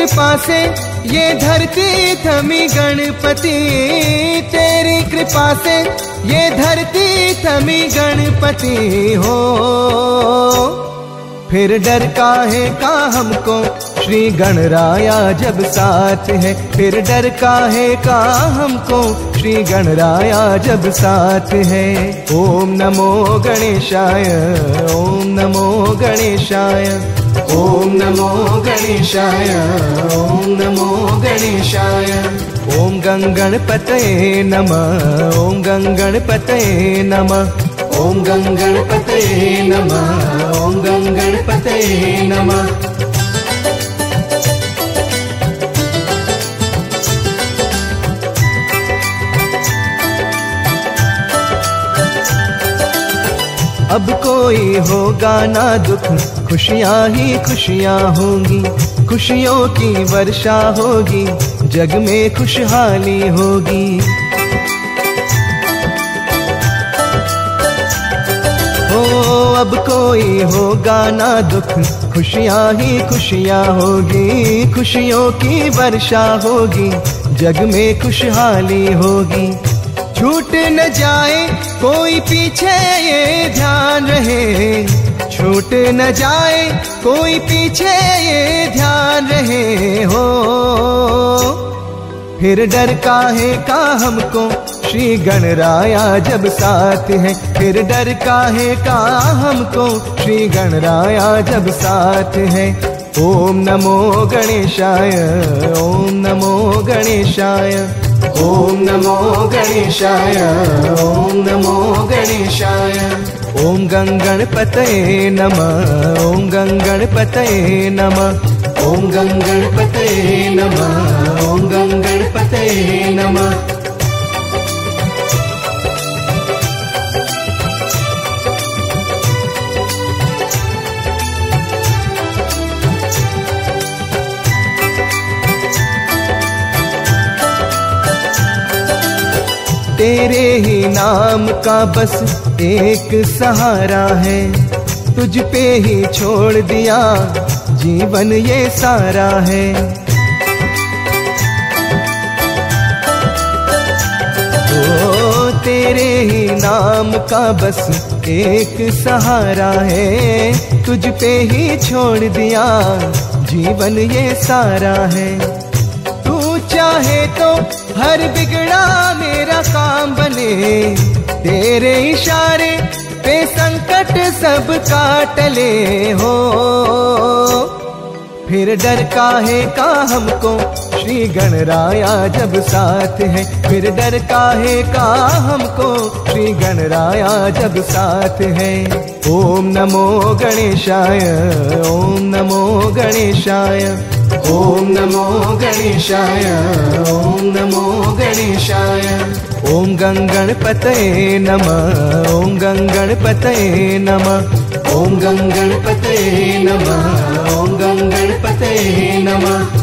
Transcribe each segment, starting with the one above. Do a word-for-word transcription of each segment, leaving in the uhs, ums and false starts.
कृपा से ये धरती थमी गणपति, तेरी कृपा से ये धरती थमी गणपति हो। फिर डर काहे का हमको श्री गणराया जब साथ है, फिर डर काहे का हमको श्री गणराया जब साथ है। ओम नमो गणेशाय, ओम नमो गणेशाय, ओम नमो गणेशाय, ओम नमो गणेशाय। ओम गंगणपतये नमः, ओम गंगणपतये नमः, ओम गंगणपतये नमः, ओम गंगणपतये नमः। अब कोई होगा ना दुख, खुशियाँ ही खुशियाँ होंगी, खुशियों की वर्षा होगी, जग में खुशहाली होगी। ओ अब कोई होगा ना दुख, खुशियाँ ही खुशियाँ होगी, खुशियों की वर्षा होगी, जग में खुशहाली होगी। छूट न जाए कोई पीछे ये ध्यान रहे, छूट न जाए कोई पीछे ये ध्यान रहे हो। फिर डर काहे का हमको श्री गणराया जब साथ है, फिर डर काहे का हमको श्री गणराया जब साथ है। ओम नमो गणेशाय, ओम नमो गणेशाय, ओम नमो गणेशाय, ओम नमो गणेशाय। ओम गंगणपतये नमः, ओम गंगणपतये नमः, ओम गंगणपतये नमः, ओम गंगणपतये नमः। तेरे ही नाम का बस एक सहारा है, तुझ पे ही छोड़ दिया जीवन ये सारा है। ओ तेरे ही नाम का बस एक सहारा है, तुझ पे ही छोड़ दिया जीवन ये सारा है। तू चाहे तो हर बिगड़ा मेरा काम बने, तेरे इशारे पे संकट सब काट ले हो। फिर डर काहे का हमको श्री गणराया जब साथ है, फिर डर काहे का हमको श्री गणराया जब साथ है। ओम नमो गणेशाय, ओम नमो गणेशाय, ओम नमो गणेशाय, ओम नमो गणेशाय। ओम गंगणपतये नमः, ओम गंगणपतये नमः, ओम गंगणपतये नमः, ओम गंगणपतये नमः।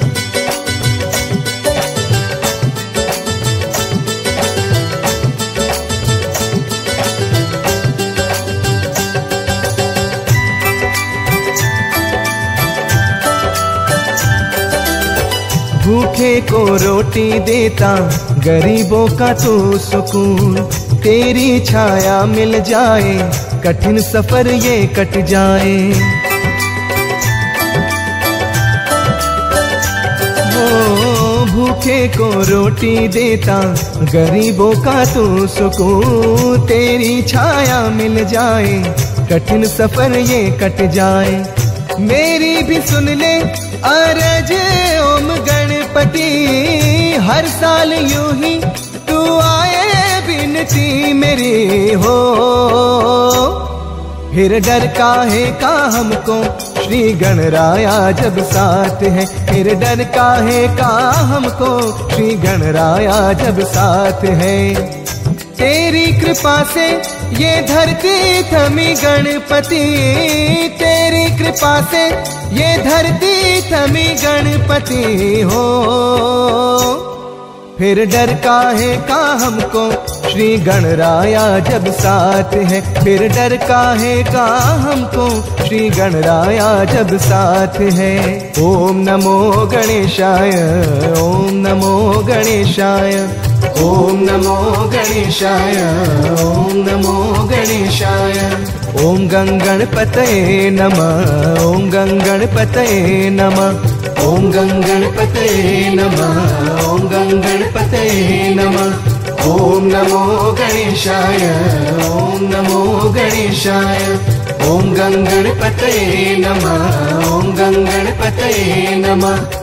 भूखे को रोटी देता, गरीबों का तो सुकून, तेरी छाया मिल जाए, कठिन सफर ये कट जाए। ओ भूखे को रोटी देता, गरीबों का तो सुकून, तेरी छाया मिल जाए, कठिन सफर ये कट जाए। मेरी भी सुन ले अरज ओम गणपति, हर साल यूं ही तू आए बिनती मेरी हो। फिर डर काहे का हमको श्री गणराया जब साथ है, फिर डर काहे का हमको श्री गणराया जब साथ है। तेरी कृपा से ये धरती थमी गणपति, तेरी कृपा से ये धरती थमी गणपति हो। फिर डर काहे का हमको, श्री गणराया जब साथ है। फिर डर काहे का हमको, श्री गणराया जब साथ है। ओम नमो गणेशाय, ओम नमो गणेशाय, ओम नमो गणेशाय, ओम नमो गणेशाय। ओम गंगणपतये नमः, ओम गंगणपतये नमः, ओम गंगणपतये नमः, ओम गंगणपतये नमः। ओम नमो गणेशाय, ओम नमो गणेशाय, ओम गंगणपतये नमः, ओम गंगणपतये नमः।